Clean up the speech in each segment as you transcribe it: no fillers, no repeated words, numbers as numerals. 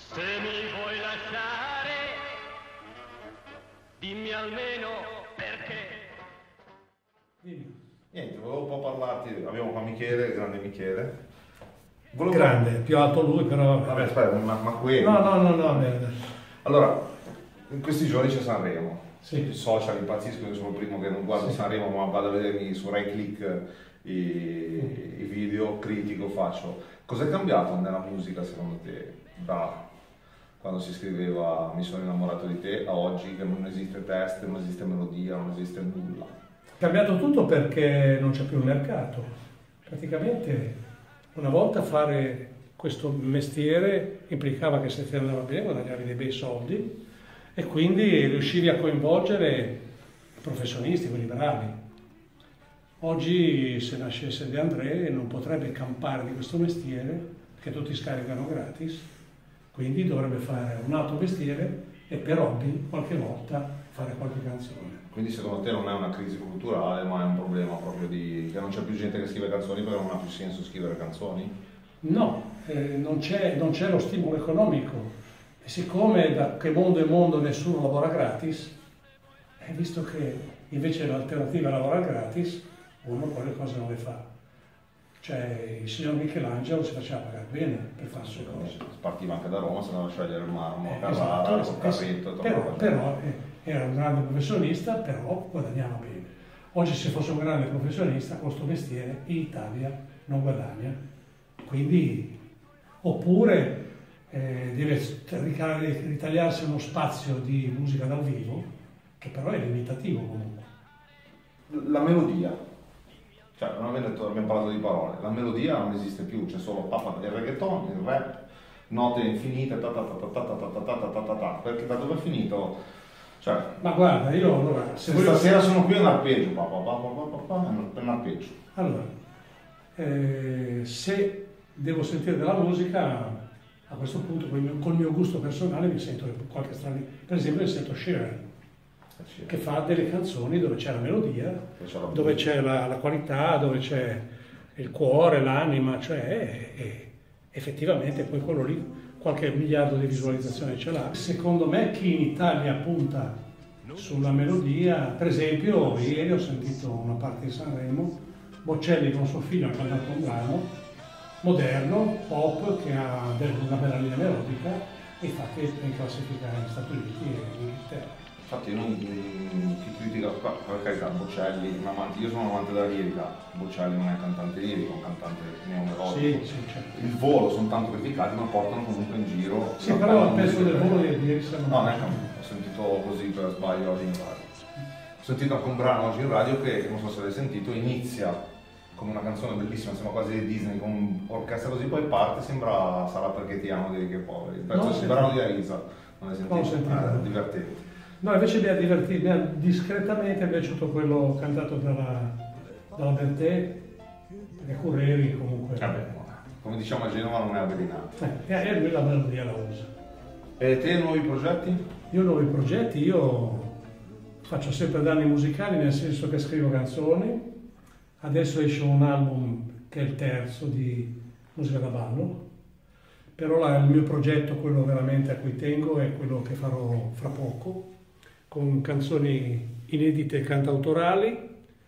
Se mi vuoi lasciare, dimmi almeno perché. Niente, volevo un po' parlarti, abbiamo qua Michele, il grande Michele. Grande, più alto lui però... Vabbè, aspetta, ma quello... No, merda. Allora, in questi giorni c'è Sanremo. Sì. I social impazziscono, io sono il primo che non guardo Sanremo, ma vado a vedermi su Rai Click i video, critico, faccio. Cos'è cambiato nella musica secondo te da quando si scriveva Mi sono innamorato di te a oggi che non esiste testo, non esiste melodia, non esiste nulla? È cambiato tutto perché non c'è più un mercato. Praticamente una volta fare questo mestiere implicava che se ti andava bene guadagnavi dei bei soldi e quindi riuscivi a coinvolgere professionisti, quelli bravi. Oggi se nascesse De André non potrebbe campare di questo mestiere che tutti scaricano gratis, quindi dovrebbe fare un altro mestiere e per hobby qualche volta fare qualche canzone. Quindi secondo te non è una crisi culturale, ma è un problema proprio di che non c'è più gente che scrive canzoni perché non ha più senso scrivere canzoni? No, non c'è lo stimolo economico. E siccome da che mondo è mondo nessuno lavora gratis, visto che invece l'alternativa è lavorare gratis, uno poi le cose non le fa. Cioè il signor Michelangelo si faceva pagare bene per fare le sue cose. Partiva anche da Roma, se andava a scegliere il marmo, a Esatto, Carrara, col carretto, però era un grande professionista, però guadagnava bene. Oggi se fosse un grande professionista, questo mestiere in Italia non guadagna. Quindi, oppure deve ritagliarsi uno spazio di musica dal vivo, che però è limitativo comunque. La melodia, cioè non abbiamo parlato di parole, la melodia non esiste più, c'è solo il reggaeton, il rap, note infinite, perché da dove è finito? Cioè, ma guarda, io allora... Se stasera sono qui è un arpeggio, è un arpeggio. Allora, se devo sentire della musica, a questo punto col mio gusto personale mi sento qualche strano. Per esempio mi sento Sheeran, che fa delle canzoni dove c'è la melodia, dove c'è la qualità, dove c'è il cuore, l'anima, cioè effettivamente poi quello lì qualche miliardo di visualizzazioni ce l'ha. Secondo me chi in Italia punta sulla melodia, per esempio ieri ho sentito una parte di Sanremo, Bocelli con suo figlio ha cantato un brano moderno, pop, che ha una bella linea melodica e infatti è in classifica negli Stati Uniti e in Inghilterra. Infatti chi critica, per carità, Bocelli, io sono un amante della lirica, Bocelli non è cantante lirico, è un cantante neomelodico. Sì, certo. Il volo sono tanto criticati ma portano comunque in giro. Sì, però penso del volo di ieri sera. No, neanche a me, ho sentito così per sbaglio oggi in radio. Ho sentito anche un brano oggi in radio che, non so se l'hai sentito, inizia come una canzone bellissima, sembra quasi di Disney, con un'orchestra così, poi parte, sembra Sarà perché ti amo di Che Poveri. Il pezzo è il brano di Arisa, non l'hai sentito? Non ho sentito. È divertente. No, invece mi ha discretamente piaciuto quello cantato dalla Bertè, perché Curreri comunque. Come diciamo a Genova non è avvelenante. E lui la melodia la usa. E te nuovi progetti? Io nuovi progetti, io faccio sempre danni musicali, nel senso che scrivo canzoni. Adesso esce un album che è il terzo di musica da ballo, però il mio progetto, quello veramente a cui tengo, è quello che farò fra poco, con canzoni inedite cantautorali.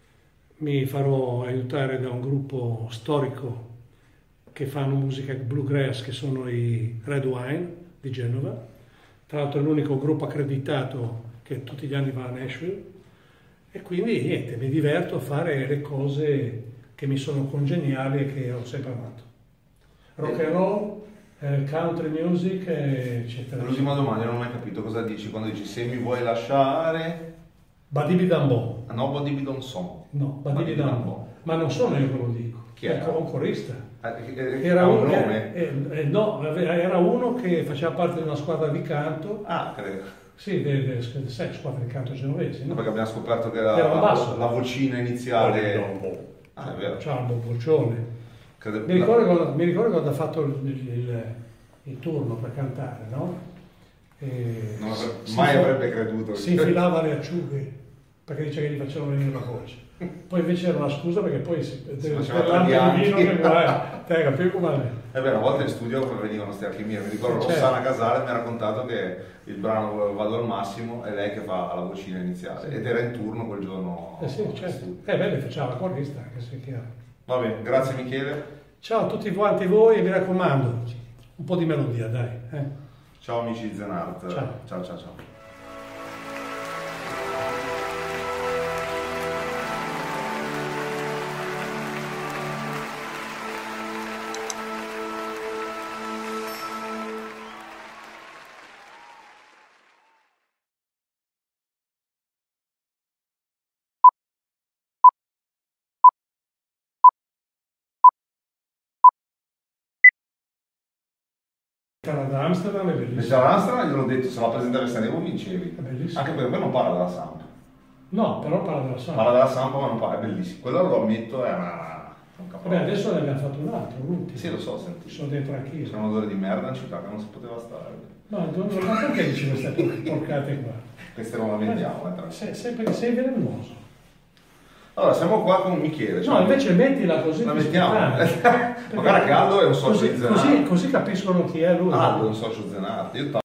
Mi farò aiutare da un gruppo storico che fanno musica bluegrass, che sono i Red Wine di Genova. Tra l'altro è l'unico gruppo accreditato che tutti gli anni va a Nashville. E quindi niente, mi diverto a fare le cose che mi sono congeniali e che ho sempre amato. Rock and roll, country music, eccetera. L'ultima domanda, non ho mai capito cosa dici quando dici se mi vuoi lasciare... Badibidambò. No, Badibidon son. No, Badibidambò. Ma non sono io che lo dico. Chi è? Un corista. Era un nome? No, era uno che faceva parte di una squadra di canto. Ah, credo. Sì, sai, squadra di canto genovesi, no? Perché abbiamo scoperto che era la vocina iniziale. Ah, è vero. Ciao, un boccione. Mi ricordo quando ha fatto il turno per cantare, no? Mai avrebbe creduto. Si infilava le acciughe, perché dice che gli facevano venire la voce. Poi invece era una scusa perché poi Si per faceva l'altro tagliare. vino che guarda, te capivi com'è? E beh, una volta in studio venivano queste alchimie, mi ricordo Certo. Rossana Casale mi ha raccontato che il brano Vado al massimo è lei che fa la vocina iniziale, Sì. ed era in turno quel giorno. Sì, in certo. studio. Beh, le faceva la corista, anche se è chiaro. Va bene, grazie Michele. Ciao a tutti quanti voi e mi raccomando, un po' di melodia, dai. Ciao amici di Zenart. Ciao. Ciao ciao ciao. Quella da Amsterdam è Invece bellissima. all'Amsterdam gliel'ho detto, se la presenta a Sanremo vincevi. È bellissima. Anche perché poi non parla della Samp. No, però parla della Parla Samp. della Samp ma non parla, è bellissimo. Quello lo ammetto, è un Vabbè, capolavoro. adesso ne abbiamo fatto un altro, l'ultimo. Sì, lo so, senti. Sono dentro anch'io. C'è un odore di merda in città che non si poteva stare. No, ma perché dici queste porcate qua? Queste non la mettiamo, tranquillo. Sei velenoso. Allora, siamo qua con Michele. No, cioè- invece mettila così. La più mettiamo. spontanea. Magari che Aldo è un socio Così, di Zenart. così capiscono chi è lui. Aldo è un socio Zenart. Io